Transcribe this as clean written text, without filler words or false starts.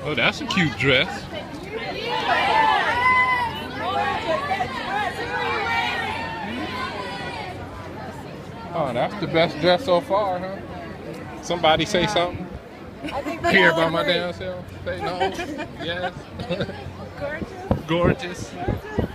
Oh, that's a cute dress. Oh, that's the best dress so far, huh? Somebody say something? Here by my damn self. Say no. Yes. Gorgeous. Gorgeous.